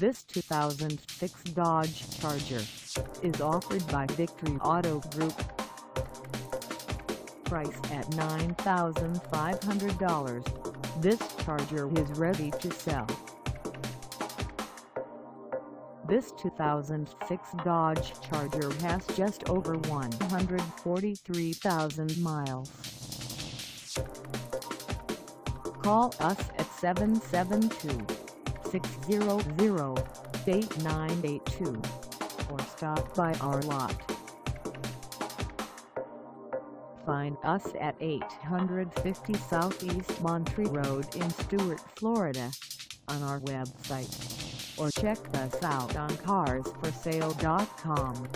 This 2006 Dodge Charger is offered by Victory Auto Group. Priced at $9,500, this Charger is ready to sell. This 2006 Dodge Charger has just over 143,000 miles. Call us at 772-600-8982 or stop by our lot. Find us at 850 Southeast Monterey Road in Stuart, Florida, on our website, or check us out on carsforsale.com.